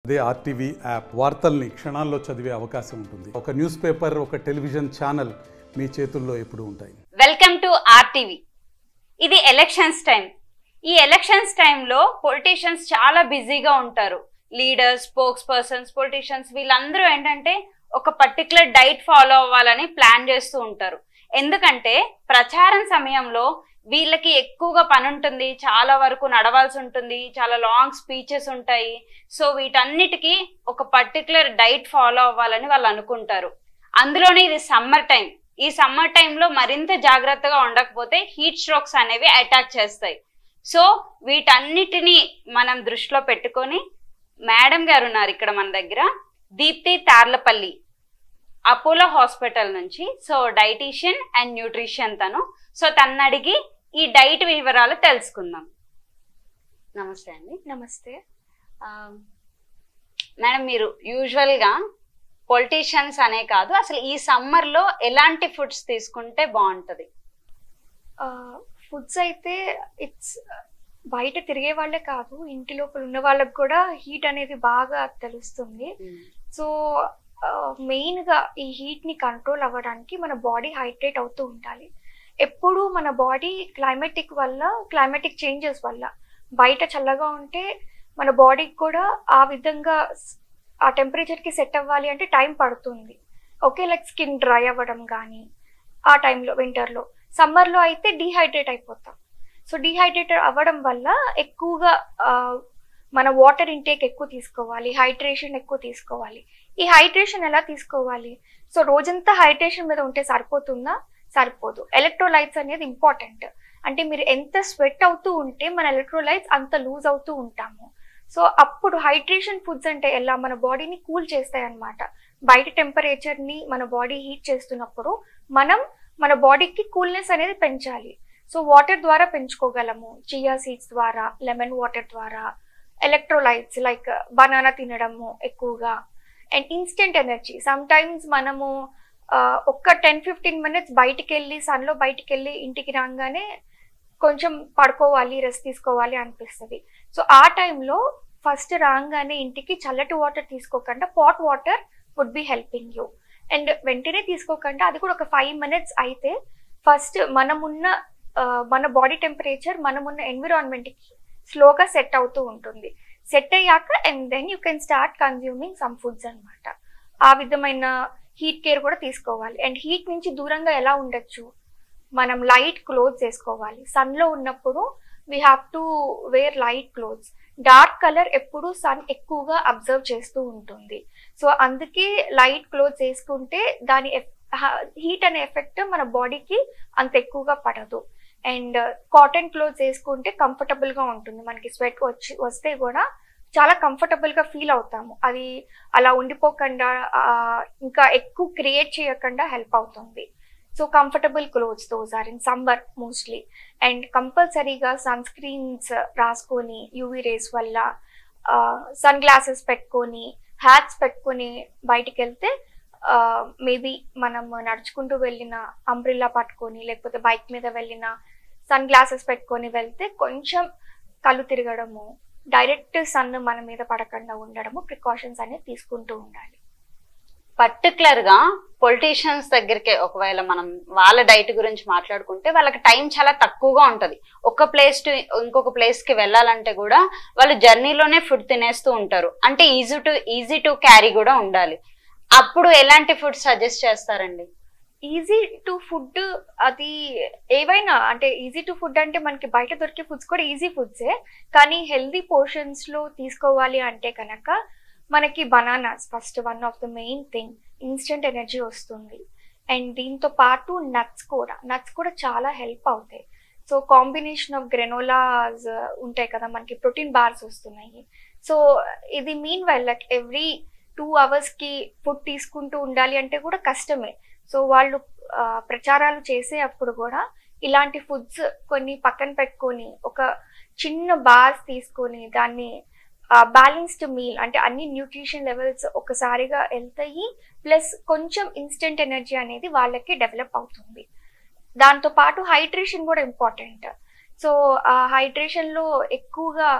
అదే RTV app వార్తల్ని క్షణాల్లో చదివే అవకాశం ఉంటుంది. ఒక న్యూస్ పేపర్, ఒక టెలివిజన్ ఛానల్ మీ చేతుల్లో ఎప్పుడూ ఉంటాయి. Welcome to RTV. ఇది ఎలక్షన్స్ టైం. ఈ ఎలక్షన్స్ టైంలో పొలిటీషియన్స్ చాలా బిజీగా ఉంటారు. లీడర్స్, స్పోక్స్ పర్సన్స్, పొలిటీషియన్స్ వీళ్ళందరూ ఏంటంటే ఒక పర్టికులర్ డైట్ ఫాలో అవ్వాలని ప్లాన్ చేస్తూ ఉంటారు. ఎందుకంటే ప్రచారం సమయంలో వీళ్ళకి ఎక్కువగా పని ఉంటుంది, చాలా వరకు నడవాల్సి ఉంటుంది, చాలా లాంగ్ స్పీచెస్ ఉంటాయి. సో వీటన్నిటికీ ఒక పర్టికులర్ డైట్ ఫాలో అవ్వాలని వాళ్ళు అనుకుంటారు. అందులోనే ఇది సమ్మర్ టైం. ఈ సమ్మర్ టైంలో మరింత జాగ్రత్తగా ఉండకపోతే హీట్ స్ట్రోక్స్ అనేవి అటాక్ చేస్తాయి. సో వీటన్నిటిని మనం దృష్టిలో పెట్టుకొని మేడం గారు ఉన్నారు ఇక్కడ మన దగ్గర, దీప్తి తార్లపల్లి, అపోలో హాస్పిటల్ నుంచి. సో డైటీషియన్ అండ్ న్యూట్రిషన్ తను. సో తను అడిగి ఈ డైట్ వివరాలు తెలుసుకుందాం. నమస్తే అండి. నమస్తే మేడం, మీరు యూజువల్గా పొలిటీషియన్స్ అనే కాదు, అసలు ఈ సమ్మర్లో ఎలాంటి ఫుడ్స్ తీసుకుంటే బాగుంటుంది? ఫుడ్స్ అయితే ఇట్స్ బయట తిరిగే వాళ్ళే కాదు, ఇంటి లోపల ఉన్న వాళ్ళకి కూడా హీట్ అనేది బాగా తెలుస్తుంది. సో మెయిన్గా ఈ హీట్ని కంట్రోల్ అవ్వడానికి మన బాడీ హైడ్రేట్ అవుతూ ఉండాలి. ఎప్పుడు మన బాడీ క్లైమాటిక్ చేంజెస్ వల్ల బయట చల్లగా ఉంటే మన బాడీకి కూడా ఆ విధంగా ఆ టెంపరేచర్కి సెట్ అవ్వాలి అంటే టైం పడుతుంది. ఓకే, లైక్ స్కిన్ డ్రై అవ్వడం కానీ ఆ టైంలో, వింటర్లో. సమ్మర్లో అయితే డీహైడ్రేట్ అయిపోతాం. సో డీహైడ్రేట్ అవ్వడం వల్ల ఎక్కువగా మన వాటర్ ఇంటేక్ ఎక్కువ తీసుకోవాలి, హైడ్రేషన్ ఎక్కువ తీసుకోవాలి. ఈ హైడ్రేషన్ ఎలా తీసుకోవాలి? సో రోజంతా హైడ్రేషన్ మీద ఉంటే సరిపోతుందా? సరిపోదు. ఎలక్ట్రోలైట్స్ అనేది ఇంపార్టెంట్. అంటే మీరు ఎంత స్వెట్ అవుతూ ఉంటే మన ఎలక్ట్రోలైట్స్ అంత లూజ్ అవుతూ ఉంటాము. సో అప్పుడు హైడ్రేషన్ ఫుడ్స్ అంటే ఎలా మన బాడీని కూల్ చేస్తాయి అన్నమాట. బయట టెంపరేచర్ని మన బాడీ హీట్ చేస్తున్నప్పుడు మనం మన బాడీకి కూల్నెస్ అనేది పెంచాలి. సో వాటర్ ద్వారా పెంచుకోగలము, చియా సీడ్స్ ద్వారా, లెమన్ వాటర్ ద్వారా. ఎలక్ట్రోలైట్స్ లైక్ బనానా తినడము ఎక్కువగా. And instant energy. Sometimes మనము ఒక్క 10-15 minutes బయటికి వెళ్ళి, సన్లో బయటికి వెళ్ళి ఇంటికి రాగానే కొంచెం పడుకోవాలి, రెస్ట్ తీసుకోవాలి అనిపిస్తుంది. సో ఆ టైంలో ఫస్ట్ రాగానే ఇంటికి చల్లటి వాటర్ తీసుకోకుండా pot water would be helping you. And వెంటనే తీసుకోకుండా అది కూడా ఒక 5 minutes అయితే ఫస్ట్ మన బాడీ టెంపరేచర్ మనమున్న ఎన్విరాన్మెంట్కి స్లోగా సెట్ అవుతూ ఉంటుంది. సెట్ అయ్యాక and then you can start consuming some foods అనమాట. ఆ విధమైన హీట్ కేర్ కూడా తీసుకోవాలి. అండ్ హీట్ నుంచి దూరంగా ఎలా ఉండొచ్చు? మనం లైట్ క్లోత్స్ వేసుకోవాలి. సన్లో ఉన్నప్పుడు we have to wear light clothes. Dark colour ఎప్పుడు సన్ ఎక్కువగా అబ్జర్వ్ చేస్తూ ఉంటుంది. సో అందుకే లైట్ క్లోత్స్ వేసుకుంటే దాని హీట్ అనే ఎఫెక్ట్ మన బాడీకి అంత ఎక్కువగా పడదు. అండ్ కాటన్ క్లోత్స్ వేసుకుంటే కంఫర్టబుల్గా ఉంటుంది. మనకి స్వెట్ వస్తే కూడా చాలా కంఫర్టబుల్గా ఫీల్ అవుతాము. అది అలా ఉండిపోకుండా ఇంకా ఎక్కువ క్రియేట్ చేయకుండా హెల్ప్ అవుతుంది. So comfortable clothes those are in summer mostly. And కంపల్సరీగా సన్ స్క్రీన్స్ రాసుకొని, యూవీ రేస్ వల్ల సన్ గ్లాసెస్ పెట్టుకొని, హ్యాట్స్ పెట్టుకొని బయటికి వెళ్తే మేబీ మనం నడుచుకుంటూ వెళ్ళిన, అంబ్రిల్లా పట్టుకొని, లేకపోతే బైక్ మీద వెళ్ళిన సన్ గ్లాసెస్ పెట్టుకొని వెళ్తే కొంచెం కళ్ళు తిరగడము, డైరెక్ట్ సన్ మన మీద పడకుండా ఉండడము, ప్రికాషన్స్ అనేది తీసుకుంటూ ఉండాలి. పర్టికులర్గా పొలిటీషియన్స్ దగ్గరికి ఒకవేళ మనం వాళ్ళ డైట్ గురించి మాట్లాడుకుంటే వాళ్ళకి టైం చాలా తక్కువగా ఉంటుంది. ఒక ప్లేస్ టు ఇంకొక ప్లేస్కి వెళ్ళాలంటే కూడా వాళ్ళు జర్నీలోనే ఫుడ్ తినేస్తూ ఉంటారు. అంటే ఈజీ టు క్యారీ కూడా ఉండాలి. అప్పుడు ఎలాంటి ఫుడ్ సజెస్ట్ చేస్తారండి? ఈజీ టు ఫుడ్ అది ఏవైనా, అంటే ఈజీ టు ఫుడ్ అంటే మనకి బయట దొరికే ఫుడ్స్ కూడా ఈజీ ఫుడ్సే, కానీ హెల్దీ పోర్షన్స్లో తీసుకోవాలి అంటే కనుక మనకి bananas first one of the main thing. Instant energy వస్తుంది. అండ్ దీంతో పాటు నట్స్ కూడా చాలా హెల్ప్ అవుతాయి. సో కాంబినేషన్ ఆఫ్ గ్రెనోలాస్ ఉంటాయి కదా, మనకి ప్రోటీన్ బార్స్ వస్తున్నాయి. సో ఇది meanwhile like every 2 hours food తీసుకుంటూ ఉండాలి అంటే కూడా కష్టమే. సో వాళ్ళు ప్రచారాలు చేసే అప్పుడు కూడా ఇలాంటి ఫుడ్స్ కొన్ని పక్కన పెట్టుకొని ఒక చిన్న బార్స్ తీసుకొని దాన్ని బ్యాలెన్స్డ్ మీల్ అంటే అన్ని న్యూట్రిషన్ లెవెల్స్ ఒకసారిగా వెళ్తాయి. ప్లస్ కొంచెం ఇన్స్టెంట్ ఎనర్జీ అనేది వాళ్ళకి డెవలప్ అవుతుంది. దాంతో పాటు హైడ్రేషన్ కూడా ఇంపార్టెంట్. సో ఆ హైడ్రేషన్లో ఎక్కువగా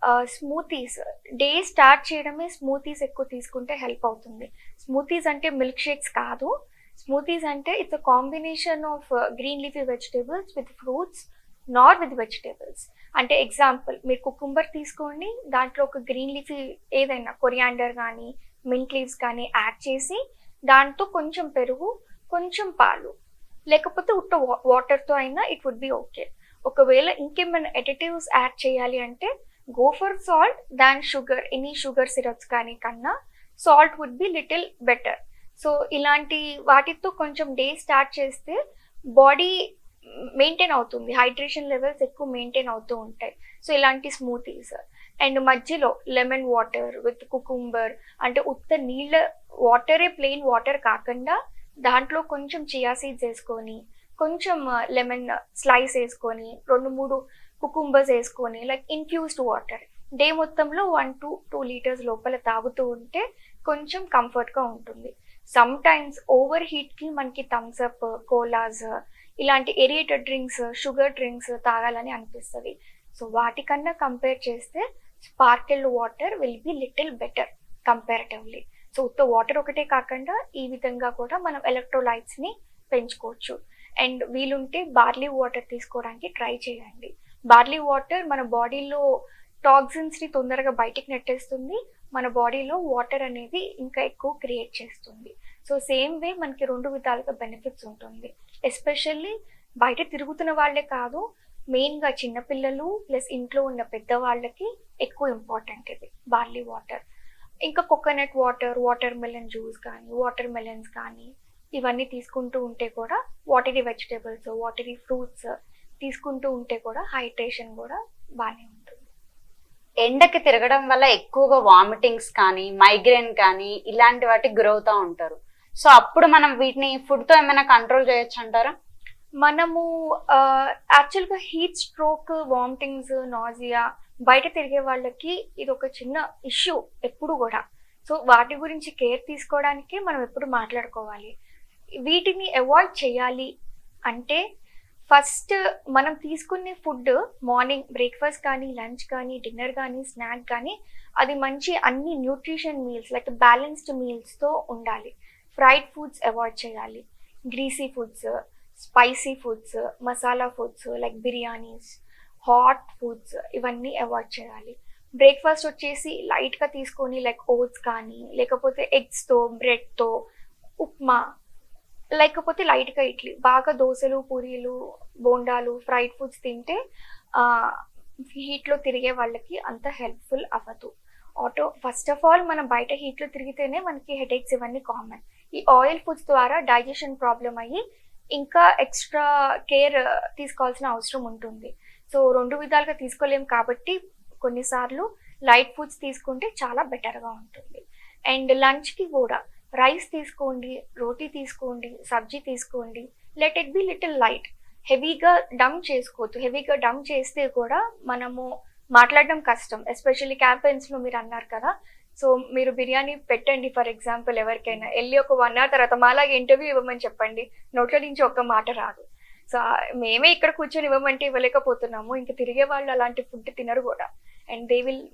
స్మూతీస్ డే స్టార్ట్ చేయడమే స్మూతీస్ ఎక్కువ తీసుకుంటే హెల్ప్ అవుతుంది. స్మూతీస్ అంటే మిల్క్ షేక్స్ కాదు. స్మూతీస్ అంటే it's a combination of green leafy vegetables with fruits, not with vegetables. అంటే ఎగ్జాంపుల్, మీరు కుకుంబర్ తీసుకోండి, దాంట్లో ఒక గ్రీన్ లీఫీ ఏదైనా కొరియాండర్ కానీ మింట్ లీవ్స్ కానీ యాడ్ చేసి, దాంతో కొంచెం పెరుగు, కొంచెం పాలు, లేకపోతే ఉట్ట వాటర్తో అయినా ఇట్ వుడ్ బి ఓకే. ఒకవేళ ఇంకేమైనా ఎడిటివ్స్ యాడ్ చేయాలి అంటే go for salt than sugar. Any sugar syrups కానీ కన్నా salt would be little better. So ఇలాంటి వాటితో కొంచెం డే స్టార్ట్ చేస్తే బాడీ మెయింటైన్ అవుతుంది, హైడ్రేషన్ లెవెల్స్ ఎక్కువ మెయింటైన్ అవుతూ ఉంటాయి. సో ఇలాంటి స్మూతీస్ అండ్ మధ్యలో లెమన్ వాటర్ విత్ కుకుంబర్, అంటే ఉత్త నీళ్ళ వాటరే ప్లెయిన్ వాటర్ కాకుండా దాంట్లో కొంచెం చియా సీడ్స్ వేసుకొని, కొంచెం లెమన్ స్లైస్ వేసుకొని, 2-3 కుకుంబర్స్ వేసుకొని, లైక్ ఇన్ఫ్యూజ్డ్ వాటర్ డే మొత్తంలో 1 to 2 లీటర్స్ లోపల తాగుతూ ఉంటే కొంచెం కంఫర్ట్గా ఉంటుంది. సమ్ టైమ్స్ ఓవర్ హీట్కి మనకి థమ్స్అప్, కోలాస్ ఇలాంటి ఎరియేటెడ్ డ్రింక్స్, షుగర్ డ్రింక్స్ తాగాలని అనిపిస్తుంది. సో వాటికన్నా కంపేర్ చేస్తే sparkled water will be little better comparatively. So ఉత్త వాటర్ ఒకటే కాకుండా ఈ విధంగా కూడా మనం ఎలక్ట్రోలైట్స్ని పెంచుకోవచ్చు. అండ్ వీలుంటే బార్లీ వాటర్ తీసుకోవడానికి ట్రై చేయండి. బార్లీ వాటర్ మన బాడీలో టాక్సిన్స్ని తొందరగా బయటికి నెట్టేస్తుంది, మన బాడీలో వాటర్ అనేది ఇంకా ఎక్కువ క్రియేట్ చేస్తుంది. సో సేమ్ వే మనకి 2 విధాలుగా బెనిఫిట్స్ ఉంటుంది. ఎస్పెషల్లీ బయట తిరుగుతున్న వాళ్ళే కాదు, మెయిన్గా చిన్నపిల్లలు ప్లస్ ఇంట్లో ఉన్న పెద్దవాళ్ళకి ఎక్కువ ఇంపార్టెంట్ ఇది బార్లీ వాటర్. ఇంకా coconut water, watermelon juice కానీ, వాటర్ మెలన్స్ కానీ ఇవన్నీ తీసుకుంటూ ఉంటే కూడా, వాటరీ వెజిటేబుల్స్, వాటరీ ఫ్రూట్స్ తీసుకుంటూ ఉంటే కూడా హైడ్రేషన్ కూడా బాగానే ఉంటుంది. ఎండకి తిరగడం వల్ల ఎక్కువగా వామిటింగ్స్ కానీ మైగ్రేన్ కానీ ఇలాంటి వాటికి గురవుతూ ఉంటారు. సో అప్పుడు మనం వీటిని ఫుడ్తో ఏమైనా కంట్రోల్ చేయొచ్చు అంటారా? మనము యాక్చువల్గా హీట్ స్ట్రోక్, వామిటింగ్స్, నాజియా బయట తిరిగే వాళ్ళకి ఇది ఒక చిన్న ఇష్యూ ఎప్పుడు కూడా. సో వాటి గురించి కేర్ తీసుకోవడానికి మనం ఎప్పుడు మాట్లాడుకోవాలి. వీటిని అవాయిడ్ చేయాలి అంటే ఫస్ట్ మనం తీసుకునే ఫుడ్ మార్నింగ్ బ్రేక్ఫాస్ట్ కానీ, లంచ్ కానీ, డిన్నర్ కానీ, స్నాక్ కానీ అది మంచి అన్ని న్యూట్రిషన్ మీల్స్ లైక్ బ్యాలెన్స్డ్ మీల్స్తో ఉండాలి. ఫ్రైడ్ ఫుడ్స్ అవాయిడ్ చేయాలి. Greasy foods, spicy foods, masala foods like biryanis, hot foods ఇవన్నీ అవాయిడ్ చేయాలి. బ్రేక్ఫాస్ట్ వచ్చేసి లైట్గా తీసుకొని లైక్ ఓట్స్ కానీ, లేకపోతే ఎగ్స్తో, బ్రెడ్తో, ఉప్మా, లేకపోతే లైట్గా ఇడ్లీ. బాగా దోశలు, పూరీలు, బోండాలు, ఫ్రైడ్ ఫుడ్స్ తింటే హీట్లో తిరిగే వాళ్ళకి అంత హెల్ప్ఫుల్ అవ్వదు. ఫస్ట్ ఆఫ్ ఆల్ మనం బయట హీట్లో తిరిగితేనే మనకి హెడేక్స్ ఇవన్నీ కామన్. ఈ ఆయిల్ ఫుడ్స్ ద్వారా డైజెషన్ ప్రాబ్లం అయ్యి ఇంకా ఎక్స్ట్రా కేర్ తీసుకోవాల్సిన అవసరం ఉంటుంది. సో 2 విధాలుగా తీసుకోలేము కాబట్టి కొన్నిసార్లు లైట్ ఫుడ్స్ తీసుకుంటే చాలా బెటర్గా ఉంటుంది. అండ్ లంచ్కి కూడా రైస్ తీసుకోండి, రోటీ తీసుకోండి, సబ్జీ తీసుకోండి, let it be little light. హెవీగా డమ్ చేసుకోవద్దు. హెవీగా డమ్ చేస్తే కూడా మనము మాట్లాడడం కష్టం. ఎస్పెషల్లీ క్యాంపెయిన్స్లో మీరు అన్నారు కదా, సో మీరు బిర్యానీ పెట్టండి ఫర్ ఎగ్జాంపుల్, ఎవరికైనా వెళ్ళి ఒక 1 hour తర్వాత మాలాగా ఇంటర్వ్యూ ఇవ్వమని చెప్పండి, నోట్ల నుంచి ఒక్క మాట రాదు. సో మేమే ఇక్కడ కూర్చొని ఇవ్వమంటే ఇవ్వలేకపోతున్నాము, ఇంకా తిరిగే వాళ్ళు అలాంటి ఫుడ్ తినరు కూడా. And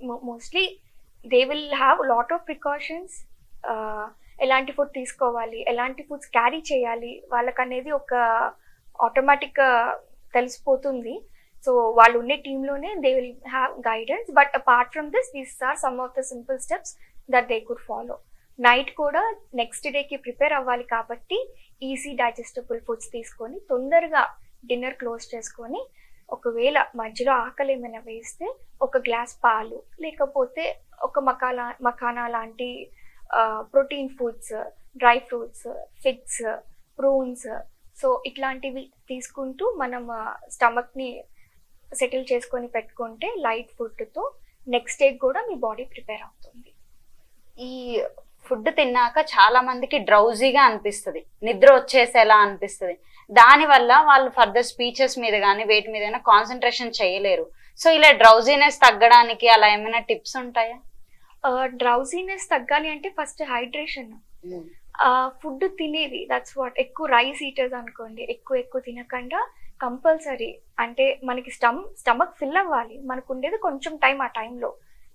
they will have lot of precautions. ఎలాంటి ఫుడ్ తీసుకోవాలి, ఎలాంటి ఫుడ్స్ క్యారీ చేయాలి వాళ్ళకనేది ఒక ఆటోమేటిక్గా తెలిసిపోతుంది. సో వాళ్ళు ఉండే టీంలోనే they will have guidance. But apart from this, these are some of the simple steps that they could follow. Night కూడా నెక్స్ట్ డేకి ప్రిపేర్ అవ్వాలి కాబట్టి ఈజీ డైజెస్టబుల్ ఫుడ్స్ తీసుకొని తొందరగా డిన్నర్ క్లోజ్ చేసుకొని, ఒకవేళ మధ్యలో ఆకలి ఏమైనా వేస్తే ఒక గ్లాస్ పాలు, లేకపోతే ఒక మఖానా లాంటి protein foods, dry fruits, figs, prunes, so ఇట్లాంటివి తీసుకుంటూ మనం స్టమక్ని సెటిల్ చేసుకొని పెట్టుకుంటే లైట్ ఫుడ్తో నెక్స్ట్ డే కూడా మీ బాడీ ప్రిపేర్ అవుతుంది. ఈ ఫుడ్ తిన్నాక చాలా మందికి డ్రౌజీగా అనిపిస్తుంది, నిద్ర వచ్చేసేలా అనిపిస్తుంది. దానివల్ల వాళ్ళు ఫర్దర్ స్పీచెస్ మీద కానీ వేటి మీద కాన్సన్ట్రేషన్ చేయలేరు. సో ఇలా డ్రౌజీనెస్ తగ్గడానికి అలా ఏమైనా టిప్స్ ఉంటాయా? డ్రౌజీనెస్ తగ్గాలి అంటే ఫస్ట్ హైడ్రేషన్. ఫుడ్ తినేది దట్స్ వాట్. ఎక్కువ రైస్ ఈటర్స్ అనుకోండి, ఎక్కువ తినకుండా కంపల్సరీ, అంటే మనకి స్టమక్ ఫిల్ అవ్వాలి. మనకు ఉండేది కొంచెం టైం, ఆ టైంలో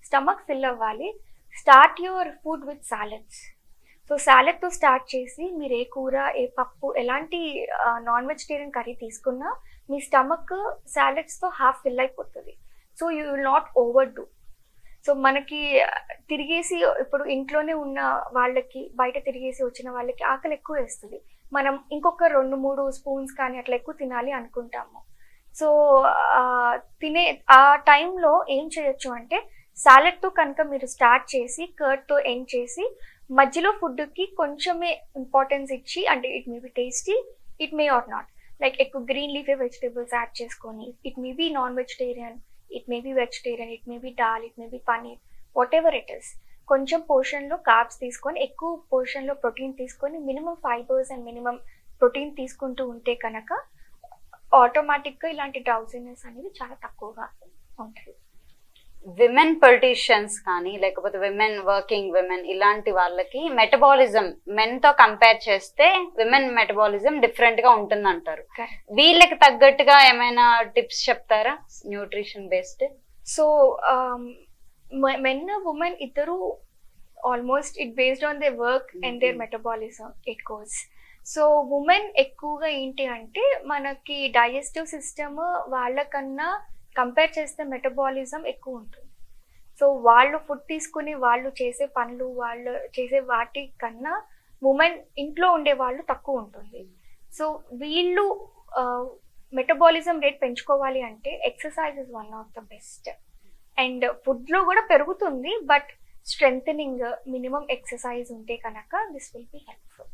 స్టమక్ ఫిల్ అవ్వాలి. Start your food with salads. So సాలెడ్తో స్టార్ట్ చేసి మీరు ఏ కూర, ఏ పప్పు, ఎలాంటి నాన్ వెజిటేరియన్ కర్రీ తీసుకున్నా మీ స్టమక్ సాలెడ్స్తో హాఫ్ ఫిల్ అయిపోతుంది. So you will not overdo. సో మనకి తిరిగేసి ఇప్పుడు ఇంట్లోనే ఉన్న వాళ్ళకి, బయట తిరిగేసి వచ్చిన వాళ్ళకి ఆకలి ఎక్కువ వేస్తుంది. మనం ఇంకొక 2-3 స్పూన్స్ కానీ అట్లా ఎక్కువ తినాలి అనుకుంటాము. సో తినే ఆ టైంలో ఏం చేయొచ్చు అంటే సాలెడ్తో కనుక మీరు స్టార్ట్ చేసి కర్డ్తో ఎండ్ చేసి మధ్యలో ఫుడ్కి కొంచెమే ఇంపార్టెన్స్ ఇచ్చి, అంటే it may be tasty, it may or not, like ఎక్కువ గ్రీన్ లీఫీ వెజిటేబుల్స్ యాడ్ చేసుకొని, it may be non vegetarian, it may be vegetarian, it may be dal, it may be paneer, whatever it is. కొంచెం పోర్షన్లో carbs తీసుకొని, ఎక్కువ పోర్షన్లో protein తీసుకొని, minimum fibres and minimum protein తీసుకుంటూ ఉంటే కనుక ఆటోమేటిక్గా ఇలాంటి డ్రౌజినెస్ అనేది చాలా తక్కువగా ఉంటుంది. విమెన్ పొలిటీషియన్స్ కానీ లేకపోతే విమెన్ వర్కింగ్ విమెన్ ఇలాంటి వాళ్ళకి మెటబాలిజం మెన్ తో కంపేర్ చేస్తే విమెన్ మెటబాలిజం డిఫరెంట్ గా ఉంటుంది అంటారు. వీళ్ళకి తగ్గట్టుగా ఏమైనా టిప్స్ చెప్తారా nutrition based? So men women ఇద్దరు almost it based on their work and their metabolism it goes. So women ఎక్కువగా ఏంటి అంటే మనకి డైజెస్టివ్ సిస్టమ్ వాళ్ళకన్నా కంపేర్ చేస్తే మెటబాలిజం ఎక్కువ ఉంటుంది. సో వాళ్ళు ఫుడ్ తీసుకుని వాళ్ళు చేసే పనులు, వాళ్ళు చేసే వాటి కన్నా ఉమెన్ ఇంట్లో ఉండే వాళ్ళు తక్కువ ఉంటుంది. సో వీళ్ళు మెటబాలిజం రేట్ పెంచుకోవాలి అంటే exercise is one of the best. And ఫుడ్లో కూడా పెరుగుతుంది, బట్ స్ట్రెంథనింగ్ మినిమం ఎక్సర్సైజ్ ఉంటే కనుక this will be helpful.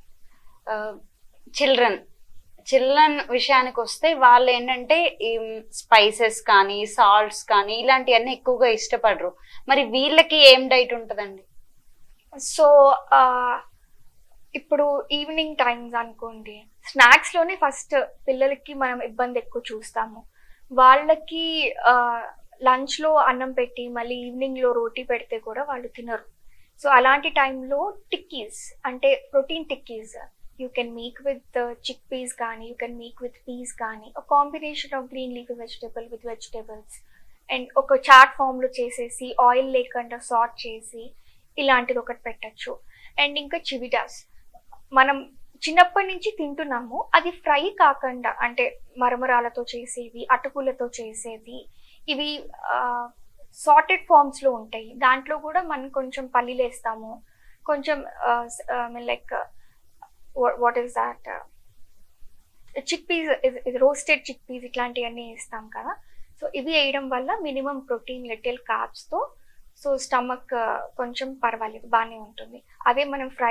Children విషయానికి వస్తే వాళ్ళు ఏంటంటే ఈ స్పైసెస్ కానీ సాల్ట్స్ కానీ ఇలాంటివన్నీ ఎక్కువగా ఇష్టపడరు. మరి వీళ్ళకి ఏం డైట్ ఉంటుందండి? సో ఇప్పుడు ఈవినింగ్ టైమ్స్ అనుకోండి, స్నాక్స్లోనే ఫస్ట్ పిల్లలకి మనం ఇబ్బంది ఎక్కువ చూస్తాము. వాళ్ళకి లంచ్లో అన్నం పెట్టి మళ్ళీ ఈవినింగ్లో రోటీ పెడితే కూడా వాళ్ళు తినరు. సో అలాంటి టైంలో టిక్కీస్ అంటే protein tikkis you can make with chickpeas gaani, you can make with peas gaani, a combination of green leafy vegetable with vegetables, and oka chaat form లో చేసేసి ఆయిల్ లేకుండా సాట్ చేసి ఇలాంటిది ఒకటి పెట్టచ్చు. అండ్ ఇంకా చివిటాస్ మనం చిన్నప్పటి నుంచి తింటున్నాము, అది ఫ్రై కాకుండా అంటే మరమరాలతో చేసేవి, అటుకులతో చేసేవి, ఇవి సార్టెడ్ ఫామ్స్ లో ఉంటాయి. దాంట్లో కూడా మనం కొంచెం పల్లీలు వేస్తాము, కొంచెం like what is that chickpeas is roasted chickpeas ఇట్లాంటివన్నీ వేస్తాం కదా. సో ఇవి వేయడం వల్ల మినిమం ప్రోటీన్, లిటిల్ కార్బ్స్ తో సో స్టమక్ కొంచెం పర్వాలేదు, బాగానే ఉంటుంది. అదే మనం ఫ్రై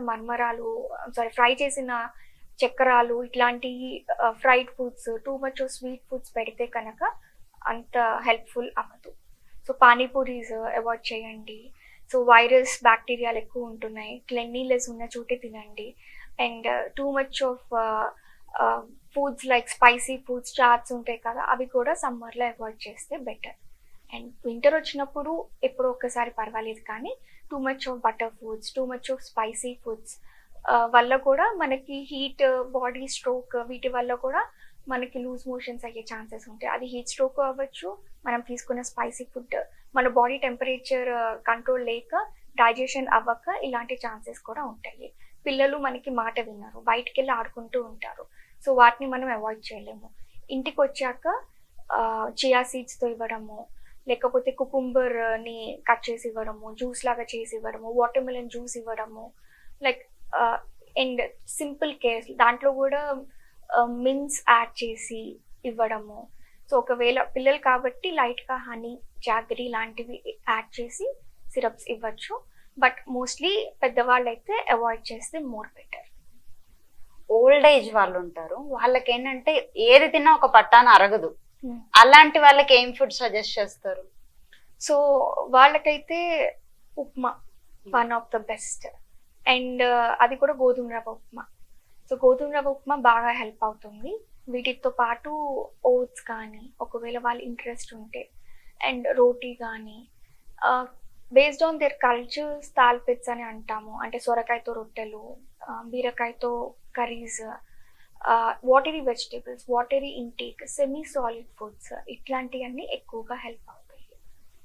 చేసిన చక్కెరాలు ఇట్లాంటి fried foods, too much sweet foods పెడితే కనుక అంత హెల్ప్ఫుల్ అవ్వదు. సో పానీపూరీస్ అవాయిడ్ చేయండి. సో వైరస్ బ్యాక్టీరియాలు ఎక్కువ ఉంటున్నాయి, క్లెన్లీనెస్ ఉన్న చోటే తినండి. And too much of foods like spicy foods, chaats ఉంటాయి కదా, అవి కూడా సమ్మర్లో అవాయిడ్ చేస్తే బెటర్. అండ్ వింటర్ వచ్చినప్పుడు ఎప్పుడో ఒక్కసారి పర్వాలేదు, కానీ too much of butter foods, too much of spicy foods వల్ల కూడా మనకి హీట్, బాడీ స్ట్రోక్, వీటి వల్ల కూడా మనకి లూజ్ మోషన్స్ అయ్యే ఛాన్సెస్ ఉంటాయి. అది హీట్ స్ట్రోక్ అవ్వచ్చు, మనం తీసుకున్న స్పైసీ ఫుడ్ మన బాడీ టెంపరేచర్ కంట్రోల్ లేక డైజెషన్ అవ్వక ఇలాంటి ఛాన్సెస్ కూడా ఉంటాయి. పిల్లలు మనకి మాట విన్నారు, బయటికి వెళ్ళి ఆడుకుంటూ ఉంటారు. సో వాటిని మనం అవాయిడ్ చేయలేము. ఇంటికి వచ్చాక చియా సీడ్స్తో ఇవ్వడము, లేకపోతే కుకుంబర్ని కట్ చేసి ఇవ్వడము, జ్యూస్ లాగా చేసి ఇవ్వడము, వాటర్ మిలన్ జ్యూస్ ఇవ్వడము, లైక్ అండ్ సింపుల్ కేర్ దాంట్లో కూడా మిన్స్ యాడ్ చేసి ఇవ్వడము. సో ఒకవేళ పిల్లలు కాబట్టి లైట్గా హనీ, జాగరీ లాంటివి యాడ్ చేసి సిరప్స్ ఇవ్వచ్చు. బట్ మోస్ట్లీ పెద్దవాళ్ళు అయితే అవాయిడ్ చేస్తే మోర్ బెటర్. ఓల్డ్ ఏజ్ వాళ్ళు ఉంటారు, వాళ్ళకి ఏంటంటే ఏది తిన్నా ఒక పట్టాన అరగదు, అలాంటి వాళ్ళకి ఏం ఫుడ్ సజెస్ట్ చేస్తారు? సో వాళ్ళకైతే upma one of the best. And అది కూడా గోధుమ రవ్వ ఉప్మా. సో గోధుమ రవ్వ ఉప్మా బాగా హెల్ప్ అవుతుంది. వీటితో పాటు ఓట్స్ కానీ ఒకవేళ వాళ్ళ ఇంట్రెస్ట్ ఉంటే, అండ్ రోటీ కానీ, బేస్డ్ ఆన్ దేర్ కల్చర్స్ తాల్పిట్స్ అని అంటాము, అంటే సొరకాయతో రొట్టెలు, బీరకాయతో curries, watery vegetables, watery intake, semi solid foods, ఇట్లాంటివన్నీ ఎక్కువగా హెల్ప్ అవుతాయి.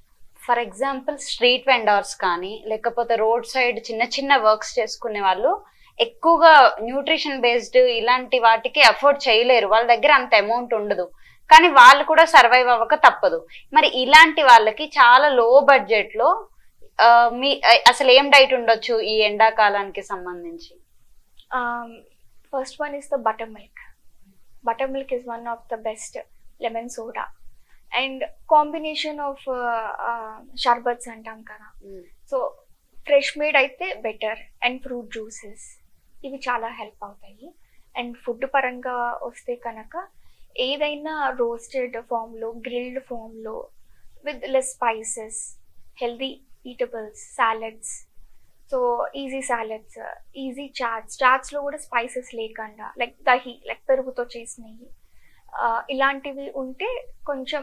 ఫర్ ఎగ్జాంపుల్ స్ట్రీట్ వెండర్స్ కానీ లేకపోతే రోడ్ సైడ్ చిన్న చిన్న వర్క్స్ చేసుకునే వాళ్ళు ఎక్కువగా న్యూట్రిషన్ బేస్డ్ ఇలాంటి వాటికి అఫోర్డ్ చేయలేరు, వాళ్ళ దగ్గర అంత అమౌంట్ ఉండదు, కానీ వాళ్ళు కూడా సర్వైవ్ అవ్వక తప్పదు. మరి ఇలాంటి వాళ్ళకి చాలా లో బడ్జెట్ లో మీ అసలు ఏం డైట్ ఉండొచ్చు ఈ ఎండాకాలానికి సంబంధించి? First one is the buttermilk. Buttermilk is one of the best. Lemon soda and combination of షర్బత్స్ అంటాం కదా, సో ఫ్రెష్ మేడ్ అయితే బెటర్. అండ్ ఫ్రూట్ జ్యూసెస్ ఇవి చాలా హెల్ప్ అవుతాయి. అండ్ ఫుడ్ పరంగా వస్తే కనుక ఏదైనా రోస్టెడ్ ఫామ్లో, గ్రిల్డ్ ఫామ్లో with less spices, healthy eatables, salads, so easy salads, easy చాట్స్లో కూడా స్పైసెస్ లేకుండా లైక్ దహి, లైక్ పెరుగుతో చేసినవి, ఇలాంటివి ఉంటే కొంచెం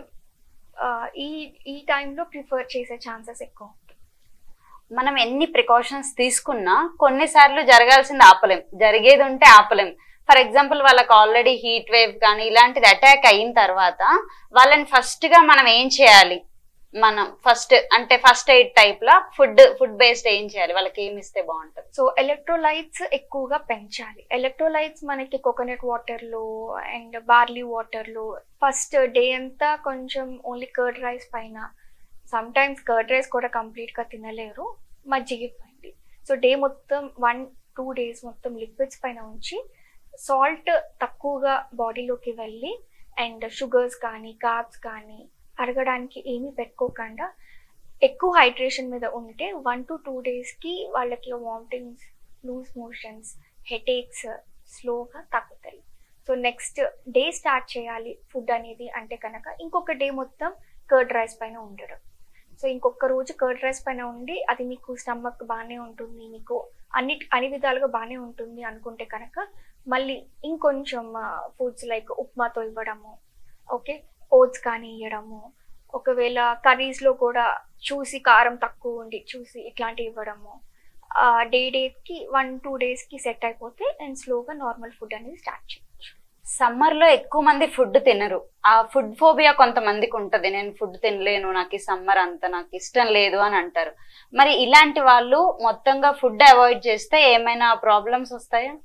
ఈ టైంలో ప్రిఫర్ చేసే ఛాన్సెస్ ఎక్కువ. మనం ఎన్ని ప్రికాషన్స్ తీసుకున్నా కొన్నిసార్లు జరగాల్సింది ఆపలేం, జరిగేది ఉంటే ఆపలేం. ఫర్ ఎగ్జాంపుల్ వాళ్ళకి ఆల్రెడీ హీట్ వేవ్ కానీ ఇలాంటిది అటాక్ అయిన తర్వాత వాళ్ళని ఫస్ట్ గా మనం ఏం చేయాలి? మనం ఫస్ట్ ఎయిడ్ టైప్ లా ఫుడ్ బేస్డ్ ఏం చేయాలి? వాళ్ళకి ఏమి ఇస్తే బాగుంటుంది? సో ఎలక్ట్రోలైట్స్ ఎక్కువగా పెంచాలి. ఎలక్ట్రోలైట్స్ మనకి కోకోనట్ వాటర్లో అండ్ బార్లీ వాటర్లో ఫస్ట్ డే అంతా కొంచెం ఓన్లీ కర్డ్ రైస్ పైన, సమ్ టైమ్స్ కర్డ్ రైస్ కూడా కంప్లీట్గా తినలేరు, మజ్జిగ ఇవ్వండి. సో డే మొత్తం 1-2 days మొత్తం లిక్విడ్స్ పైన ఉంచి సాల్ట్ తక్కువగా బాడీలోకి వెళ్ళి అండ్ షుగర్స్ కానీ కార్బ్స్ కానీ అరగడానికి ఏమీ పెట్టుకోకుండా ఎక్కువ హైడ్రేషన్ మీద ఉంటే 1-2 daysకి వాళ్ళకి వామిటింగ్స్, లూజ్ మోషన్స్, హెడేక్స్ స్లోగా తగ్గుతాయి. సో నెక్స్ట్ డే స్టార్ట్ చేయాలి ఫుడ్ అనేది అంటే కనుక ఇంకొక డే మొత్తం కర్డ్ రైస్ పైన ఉండడం. సో ఇంకొక రోజు కర్డ్ రైస్ పైన ఉండి అది మీకు స్టమక్ బాగానే ఉంటుంది, మీకు అన్ని విధాలుగా బాగానే ఉంటుంది అనుకుంటే కనుక మళ్ళీ ఇంకొంచెం ఫుడ్స్ లైక్ ఉప్మాతో ఇవ్వడము, ఓకే, ఓట్స్ కానీ ఇవ్వడము, ఒకవేళ కర్రీస్లో కూడా చూసి కారం తక్కువ ఉండి చూసి ఇట్లాంటివి ఇవ్వడము, డేకి 1-2 daysకి సెట్ అయిపోతే అండ్ స్లోగా నార్మల్ ఫుడ్ అనేది స్టార్ట్ చేయొచ్చు. సమ్మర్ లో ఎక్కువ మంది ఫుడ్ తినరు, ఆ ఫుడ్ ఫోబియా కొంతమందికి ఉంటది, నేను ఫుడ్ తినలేను, నాకు ఈ సమ్మర్ అంతా నాకు ఇష్టం లేదు అని అంటారు. మరి ఇలాంటి వాళ్ళు మొత్తంగా ఫుడ్ అవాయిడ్ చేస్తే ఏమైనా ప్రాబ్లమ్స్ వస్తాయా?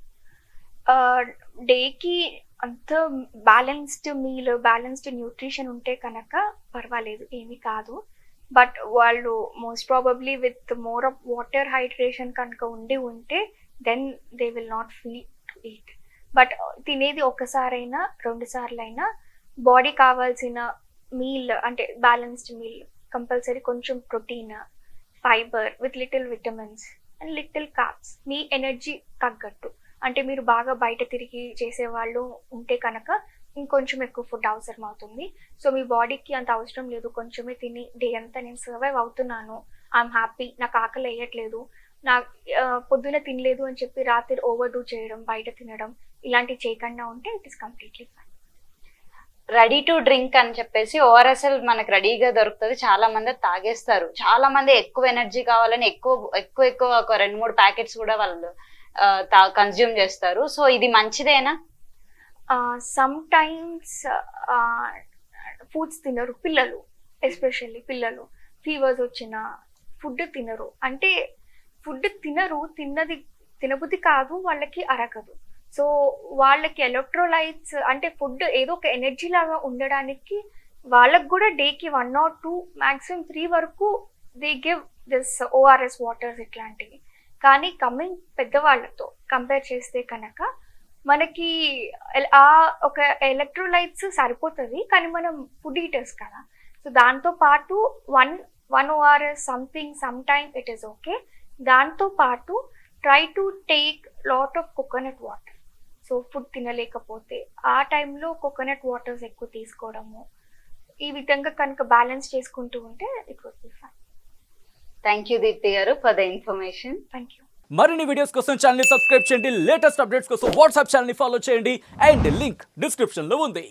డేకి అంత బ్యాలెన్స్డ్ మీల్, బ్యాలెన్స్డ్ న్యూట్రిషన్ ఉంటే కనుక పర్వాలేదు, ఏమీ కాదు. బట్ వాళ్ళు most probably with more of water hydration కనుక ఉంటే then they will not feel to eat. But తినేది ఒకసారైనా 2 సార్లైనా బాడీ కావాల్సిన మీల్ అంటే బ్యాలెన్స్డ్ మీల్ కంపల్సరీ కొంచెం protein, fibre with little vitamins and little carbs, మీ ఎనర్జీ తగ్గట్టు. అంటే మీరు బాగా బయట తిరిగి చేసేవాళ్ళు ఉంటే కనుక ఇంకొంచెం ఎక్కువ ఫుడ్ అవసరం అవుతుంది. సో మీ బాడీకి అంత అవసరం లేదు, కొంచెమే తిని డే అంతా నేను సర్వైవ్ అవుతున్నాను, ఐఎమ్ హ్యాపీ, నాకు ఆకలి వేయట్లేదు, నా పొద్దున తినలేదు అని చెప్పి రాత్రి ఓవర్ డూ చేయడం, బయట తినడం ఇలాంటివి చేయకుండా ఉంటే it is completely fine. Ready to drink అని చెప్పేసి ఓఆర్ఎస్ఎల్ మనకు రెడీగా దొరుకుతుంది, చాలా మంది తాగేస్తారు. చాలా మంది ఎక్కువ ఎనర్జీ కావాలని ఎక్కువ ఒక 2-3 ప్యాకెట్స్ కూడా వాళ్ళు కన్జ్యూమ్ చేస్తారు. సో ఇది మంచిదేనా? సమ్ టైమ్స్ ఫుడ్స్ తినరు పిల్లలు, ఎస్పెషల్లీ పిల్లలు ఫీవర్స్ వచ్చిన ఫుడ్ తినరు. అంటే ఫుడ్ తిన్నది తినబుద్ధి కాదు, వాళ్ళకి అరగదు. సో వాళ్ళకి ఎలక్ట్రోలైట్స్ అంటే ఫుడ్ ఏదో ఒక ఎనర్జీ లాగా ఉండడానికి వాళ్ళకి కూడా డేకి 1 or 2 maximum 3 వరకు they give this ORS waters ఇట్లాంటివి. కానీ కమింగ్ పెద్దవాళ్ళతో కంపేర్ చేస్తే కనుక మనకి ఒక ఎలక్ట్రోలైట్స్ సరిపోతుంది, కానీ మనం ఫుడ్ ఈటర్స్ కదా. సో దాంతో పాటు one ORS something some time it is okay. దాంతో పాటు try to take lot of coconut water. So food తినలేకపోతే ఆ టైంలో కోకోనట్ వాటర్స్ ఎక్కువ తీసుకోవడము, ఈ విధంగా కనుక బ్యాలెన్స్ చేసుకుంటూ ఉంటే it would be fine. Thank you Deepthi గారు for the information. Thank you. మరిన్ని వీడియోస్ కోసం ఛానల్ ని సబ్స్క్రైబ్ చేయండి, లేటెస్ట్ అప్డేట్స్ కోసం వాట్సాప్ ఛానల్ ని ఫాలో చేయండి అండ్ లింక్ డిస్క్రిప్షన్ లో ఉంది.